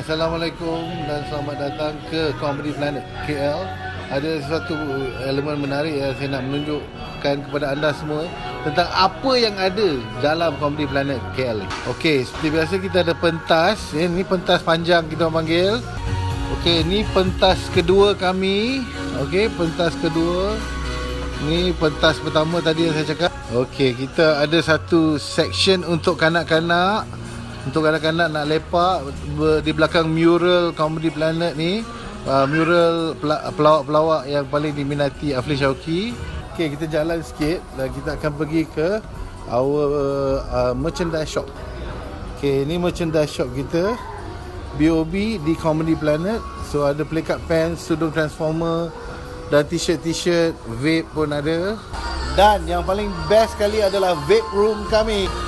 Assalamualaikum dan selamat datang ke Comedy Planet KL. Ada satu elemen menarik yang saya nak menunjukkan kepada anda semua tentang apa yang ada dalam Comedy Planet KL. Okey, seperti biasa kita ada pentas. Ini pentas panjang kita orang panggil. Okey, ini pentas kedua kami. Okey, pentas kedua. Ni pentas pertama tadi yang saya cakap. Okey, kita ada satu section untuk kanak-kanak. Untuk kanak-kanak nak lepak di belakang mural Comedy Planet ni, mural pelawak-pelawak yang paling diminati Aflin Shauki. Okey, kita jalan sikit dan kita akan pergi ke our merchandise shop. Okey, ni merchandise shop kita, BOB di Comedy Planet. So ada pelikat pants, tudung Transformer dan t-shirt, vape pun ada. Dan yang paling best sekali adalah vape room kami.